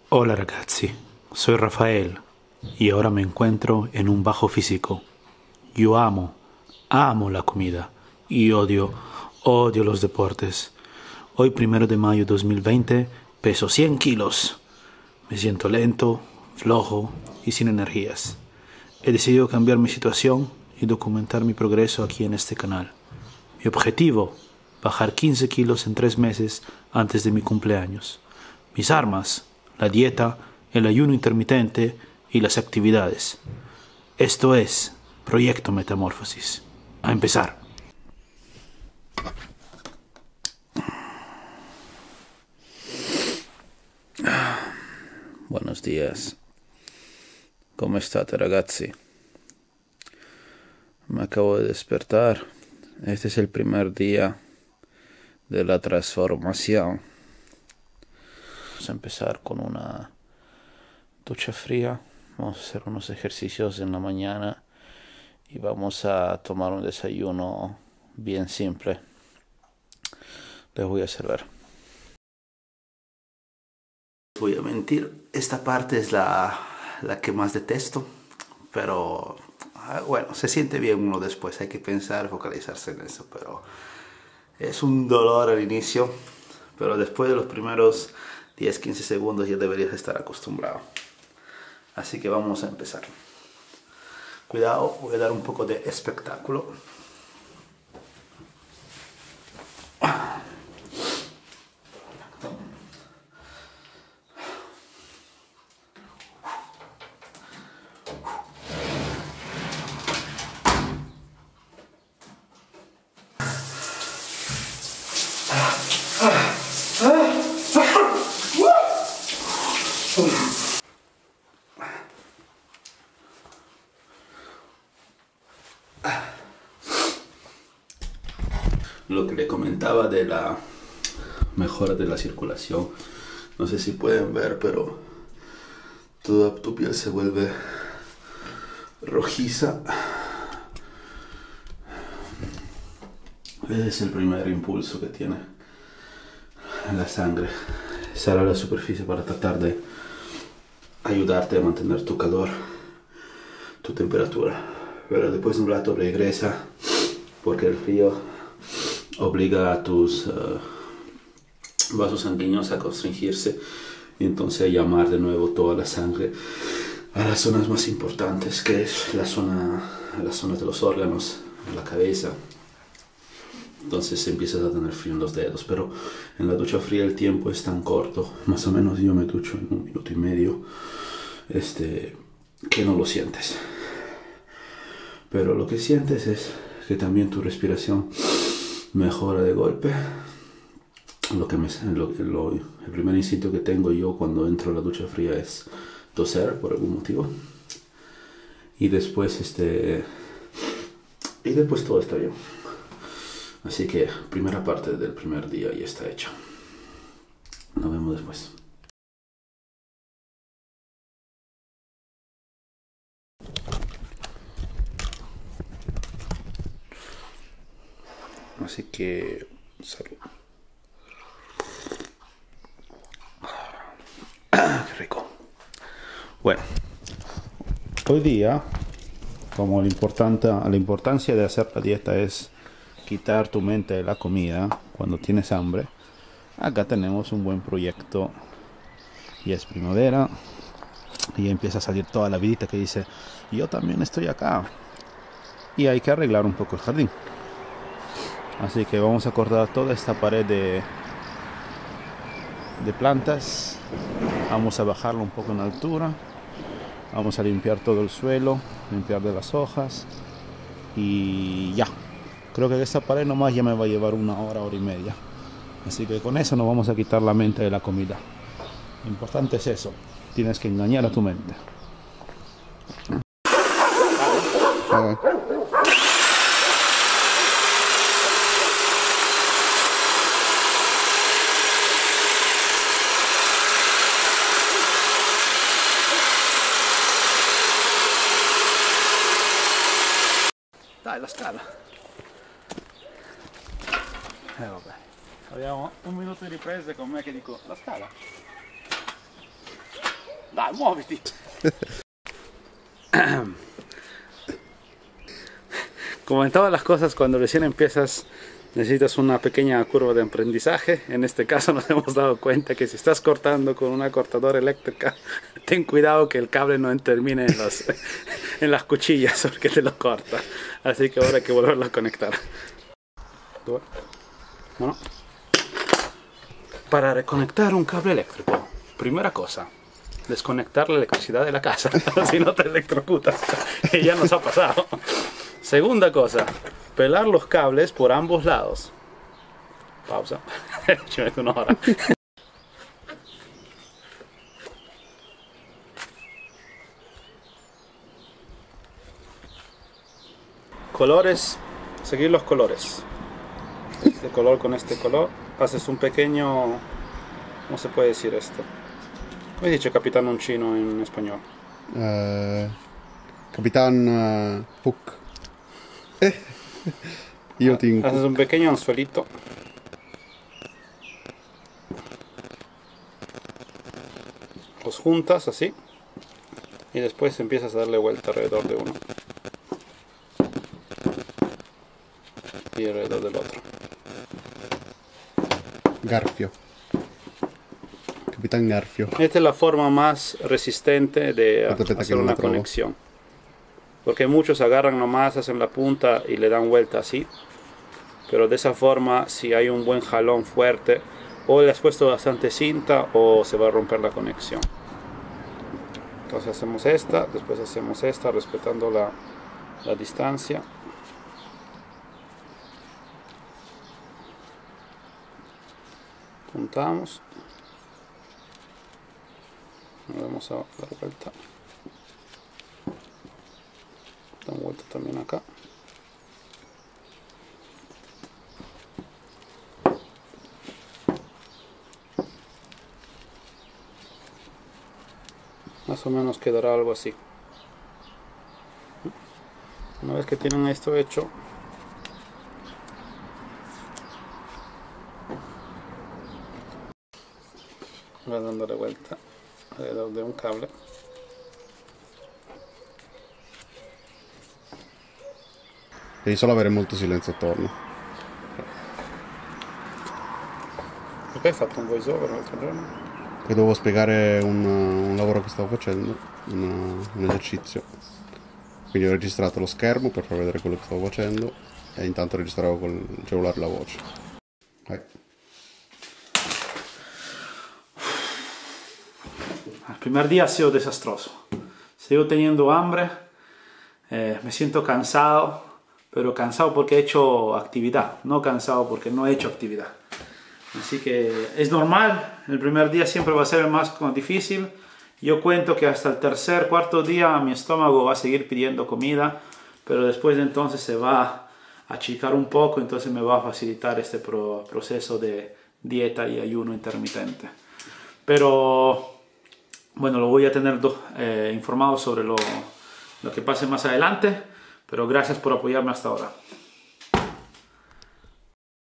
Hola ragazzi, soy Rafael y ahora me encuentro en un bajo físico. Yo amo la comida y odio los deportes. Hoy, 1 de mayo 2020, peso 100 kilos. Me siento lento, flojo y sin energías. He decidido cambiar mi situación y documentar mi progreso aquí en este canal. Mi objetivo, bajar 15 kilos en 3 meses antes de mi cumpleaños. Mis armas, la dieta, el ayuno intermitente y las actividades. Esto es Proyecto Metamorfosis. A empezar. Buenos días. ¿Cómo state, ragazzi? Me acabo de despertar. Este es el primer día de la transformación. Vamos a empezar con una ducha fría. Vamos a hacer unos ejercicios en la mañana y vamos a tomar un desayuno bien simple. Les voy a hacer ver. Voy a mentir, esta parte es la que más detesto, pero bueno, se siente bien uno después, hay que pensar, focalizarse en eso, pero es un dolor al inicio, pero después de los primeros 10-15 segundos ya deberías estar acostumbrado. Así que vamos a empezar. Cuidado, voy a dar un poco de espectáculo. Lo que le comentaba de la mejora de la circulación, no sé si pueden ver, pero toda tu piel se vuelve rojiza. Ese es el primer impulso que tiene la sangre. Sale a la superficie para tratar de ayudarte a mantener tu calor, tu temperatura. Pero después de un rato regresa porque el frío obliga a tus vasos sanguíneos a constringirse y entonces a llamar de nuevo toda la sangre a las zonas más importantes, que es las zonas de los órganos, la cabeza. Entonces empiezas a tener frío en los dedos, pero en la ducha fría el tiempo es tan corto, más o menos yo me ducho en 1 minuto y medio, que no lo sientes. Pero lo que sientes es que también tu respiración mejora de golpe. El primer instinto que tengo yo cuando entro a la ducha fría es toser por algún motivo. Y después todo está bien. Así que primera parte del primer día ya está hecha. Nos vemos después. Así que salud. Qué rico. Bueno, hoy día, como la importancia de hacer la dieta es quitar tu mente de la comida cuando tienes hambre, acá tenemos un buen proyecto. Y es primavera y empieza a salir toda la vidita que dice: yo también estoy acá. Y hay que arreglar un poco el jardín. Así que vamos a cortar toda esta pared de plantas. Vamos a bajarlo un poco en altura. Vamos a limpiar todo el suelo, limpiar de las hojas. Y ya. Creo que esta pared nomás ya me va a llevar 1 hora, hora y media. Así que con eso nos vamos a quitar la mente de la comida. Lo importante es eso. Tienes que engañar a tu mente. Dai, la scala. Vabbè. Abbiamo 1 minuto di riprese con me che dico la scala. Dai, muoviti. Como en todas las cosas, cuando recién empiezas, necesitas una pequeña curva de aprendizaje. En este caso nos hemos dado cuenta que si estás cortando con una cortadora eléctrica, ten cuidado que el cable no termine en las cuchillas porque te lo corta. Así que ahora hay que volverlo a conectar. Bueno, para reconectar un cable eléctrico, primera cosa, desconectar la electricidad de la casa, si no te electrocutas, que ya nos ha pasado. Segunda cosa, pelar los cables por ambos lados. Pausa. Ci una hora. Colores, seguir los colores. Este color con este color. Haces un pequeño... ¿Cómo se puede decir esto? ¿Cómo dice Capitán Uncino en español? Capitán Hook. Io ti Haces un pequeño anzuelito. Los juntas así. Y después empiezas a darle vuelta alrededor de uno. Y alrededor del otro. Garfio. Capitán Garfio. Esta es la forma más resistente de Aspetta hacer che non una la trovo. conexión. Porque muchos agarran nomás, hacen la punta y le dan vuelta así. Pero de esa forma, si hay un buen jalón fuerte, o le has puesto bastante cinta o se va a romper la conexión. Entonces hacemos esta, después hacemos esta, respetando la distancia. Juntamos. Vamos a dar vuelta. Dan vuelta también acá. Más o menos quedará algo así. Una vez que tienen esto hecho, voy dándole vuelta alrededor de un cable. Devi solo avere molto silenzio attorno. Perché hai fatto un voice over l'altro giorno? Poi dovevo spiegare un lavoro che stavo facendo, un esercizio. Quindi ho registrato lo schermo per far vedere quello che stavo facendo e intanto registravo col cellulare la voce. Vai. El primer día ha sido desastroso. Sigo teniendo hambre, me siento cansado, pero cansado porque he hecho actividad, no cansado porque no he hecho actividad. Así que es normal, el primer día siempre va a ser el más difícil. Yo cuento que hasta el tercer, cuarto día mi estómago va a seguir pidiendo comida, pero después de entonces se va a achicar un poco, entonces me va a facilitar este proceso de dieta y ayuno intermitente. Pero bueno, lo voy a tener informado sobre lo que pase más adelante, pero gracias por apoyarme hasta ahora.